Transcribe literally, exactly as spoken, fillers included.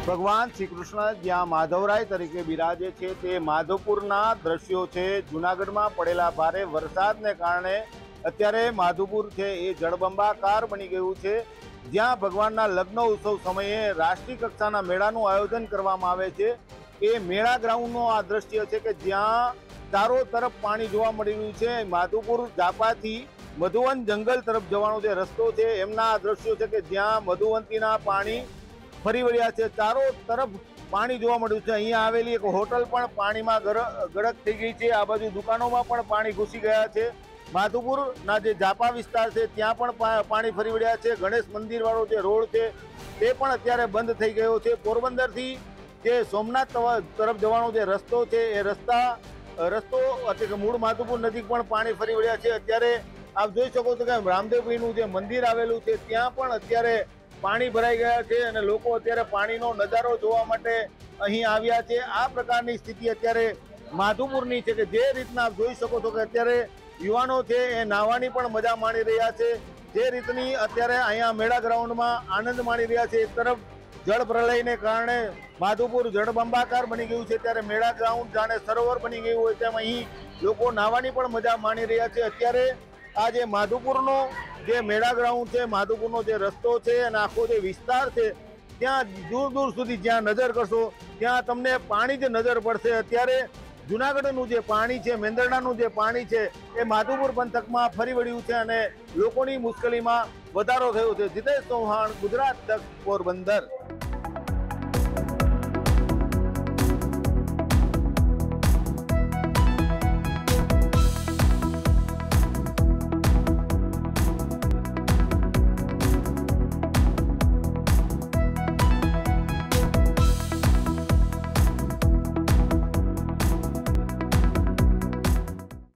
ભગવાન શ્રી કૃષ્ણ જ્યાં માધવરાય તરીકે બિરાજે છે તે માધવપુરના દ્રશ્યો છે। જૂનાગઢમાં પડેલા ભારે વરસાદને કારણે અત્યારે માધવપુર છે એ જળબંબાકાર બની ગયું છે। જ્યાં ભગવાનના લગ્ન ઉત્સવ સમયે રાષ્ટ્રીય કક્ષાના મેળાનું આયોજન કરવામાં આવે છે એ મેળા ગ્રાઉન્ડનો આ દ્રશ્ય છે કે જ્યાં ચારો તરફ પાણી જોવા મળી રહ્યું છે। માધવપુર જાપાથી મધુવન જંગલ તરફ જવાનો જે રસ્તો છે એમના આ દ્રશ્યો છે કે જ્યાં મધુવંતીના પાણી ફરી વળ્યા છે। ચારો તરફ પાણી જોવા મળ્યું છે। અહીંયા આવેલી એક હોટલ પણ પાણીમાં ગળક થઈ ગઈ છે। આ બાજુ દુકાનોમાં પણ પાણી ઘૂસી ગયા છે। માધવપુરના જે જાપા વિસ્તાર છે ત્યાં પણ પાણી ફરી વળ્યા છે। ગણેશ મંદિર વાળો જે રોડ છે તે પણ અત્યારે બંધ થઈ ગયો છે। પોરબંદરથી જે સોમનાથ તરફ જવાનો જે રસ્તો છે એ રસ્તા રસ્તો એટલે કે મૂળ માધવપુર નજીક પણ પાણી ફરી વળ્યા છે। અત્યારે આપ જોઈ શકો છો કે રામદેવપીરનું જે મંદિર આવેલું છે ત્યાં પણ અત્યારે પાણી ભરાઈ ગયા છે અને લોકો અત્યારે પાણીનો નજારો જોવા માટે અહીં આવ્યા છે। આ પ્રકારની સ્થિતિ અત્યારે માધવપુરની છે કે જે રીતના આપ જોઈ શકો છો કે અત્યારે યુવાનો છે એ નાહવાની પણ મજા માણી રહ્યા છે। જે રીતની અત્યારે અહીંયા મેળા ગ્રાઉન્ડમાં આનંદ માણી રહ્યા છે। એક તરફ જળ પ્રલયને કારણે માધવપુર જળબંબાકાર બની ગયું છે ત્યારે મેળા ગ્રાઉન્ડ જાણે સરોવર બની ગયું હોય તેમ અહીં લોકો નાહવાની પણ મજા માણી રહ્યા છે। અત્યારે આ જે માધવપુરનો જે મેળા ગ્રાઉન્ડ છે, માધવપુરનો જે રસ્તો છે અને આખો જે વિસ્તાર છે ત્યાં દૂર દૂર સુધી જ્યાં નજર કરશો ત્યાં તમને પાણી જ નજર પડશે। અત્યારે જૂનાગઢનું જે પાણી છે, મેંદરડાનું જે પાણી છે એ માધવપુર પંથકમાં ફરી વળ્યું છે અને લોકોની મુશ્કેલીમાં વધારો થયો છે। જીતેશ ચૌહાણ, ગુજરાત તક, પોરબંદર।